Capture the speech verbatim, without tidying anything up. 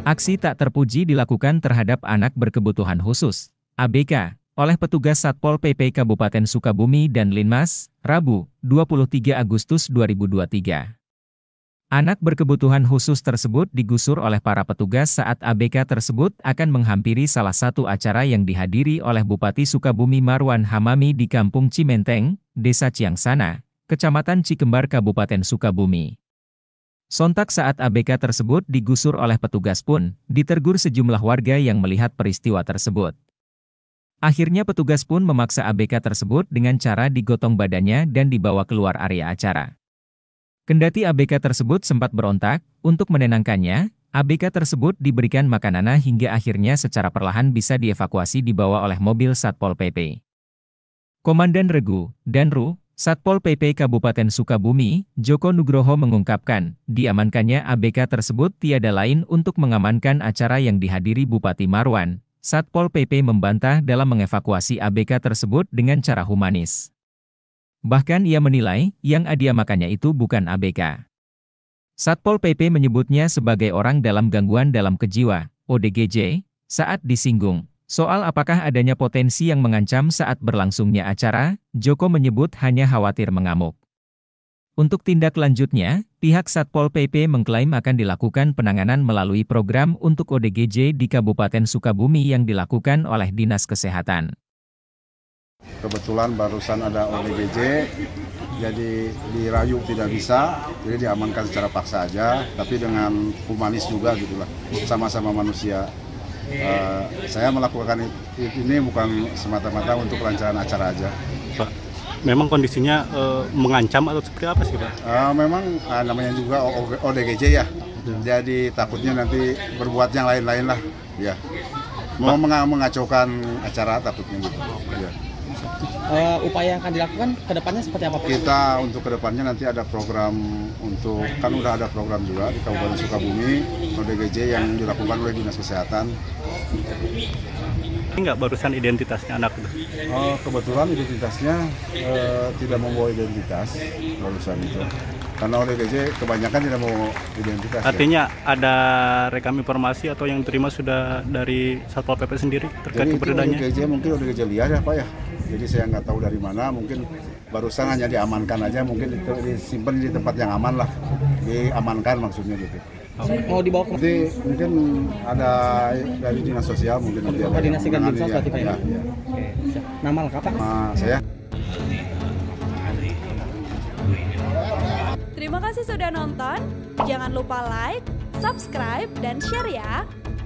Aksi tak terpuji dilakukan terhadap anak berkebutuhan khusus, A B K, oleh petugas Satpol P P Kabupaten Sukabumi dan Linmas, Rabu, dua puluh tiga Agustus dua ribu dua puluh tiga. Anak berkebutuhan khusus tersebut digusur oleh para petugas saat A B K tersebut akan menghampiri salah satu acara yang dihadiri oleh Bupati Sukabumi Marwan Hamami di Kampung Cimenteng, Desa Ciangsana, Kecamatan Cikembar, Kabupaten Sukabumi. Sontak saat A B K tersebut digusur oleh petugas pun, ditegur sejumlah warga yang melihat peristiwa tersebut. Akhirnya petugas pun memaksa A B K tersebut dengan cara digotong badannya dan dibawa keluar area acara. Kendati A B K tersebut sempat berontak, untuk menenangkannya, A B K tersebut diberikan makanan hingga akhirnya secara perlahan bisa dievakuasi dibawa oleh mobil Satpol P P. Komandan Regu, Danru, Satpol P P Kabupaten Sukabumi, Joko Nugroho mengungkapkan, diamankannya A B K tersebut tiada lain untuk mengamankan acara yang dihadiri Bupati Marwan. Satpol P P membantah dalam mengevakuasi A B K tersebut dengan cara humanis. Bahkan ia menilai, yang diamankannya itu bukan A B K. Satpol P P menyebutnya sebagai orang dalam gangguan dalam kejiwa, O D G J, saat disinggung soal apakah adanya potensi yang mengancam saat berlangsungnya acara, Joko menyebut hanya khawatir mengamuk. Untuk tindak lanjutnya, pihak Satpol P P mengklaim akan dilakukan penanganan melalui program untuk O D G J di Kabupaten Sukabumi yang dilakukan oleh Dinas Kesehatan. Kebetulan barusan ada O D G J, jadi dirayu tidak bisa, jadi diamankan secara paksa aja, tapi dengan humanis juga gitulah, sama-sama manusia. Uh, saya melakukan ini bukan semata-mata untuk kelancaran acara aja. Pak, memang kondisinya uh, mengancam atau seperti apa sih Pak? Uh, memang uh, namanya juga O D G J ya, hmm. Jadi takutnya nanti berbuat yang lain-lain lah, ya. Mau mengacaukan acara takutnya gitu. Ya. Uh, upaya yang akan dilakukan ke depannya seperti apa Pak? Kita untuk ke depannya nanti ada program untuk, kan udah ada program juga di Kabupaten Sukabumi, O D G J yang dilakukan oleh Dinas Kesehatan. Ini nggak barusan identitasnya anak itu? Oh, kebetulan identitasnya eh, tidak membawa identitas barusan itu. Karena O D G J kebanyakan tidak mau identitas. Artinya ya? Ada rekam informasi atau yang diterima sudah dari Satpol P P sendiri terkait keberadaannya? Jadi O D G J mungkin O D G J liar ya Pak ya. Jadi saya nggak tahu dari mana, mungkin barusan hanya diamankan aja, mungkin disimpan di tempat yang aman lah, diamankan maksudnya gitu. Mau dibawa ke? Nanti mungkin ada dari dinas sosial mungkin nanti ada. Oh, dinas sosial ya, berarti Pak ya? Ya, ya. Oke, siap. Nama lengkap Pak? Nah, saya. Terima kasih sudah nonton, jangan lupa like, subscribe, dan share ya!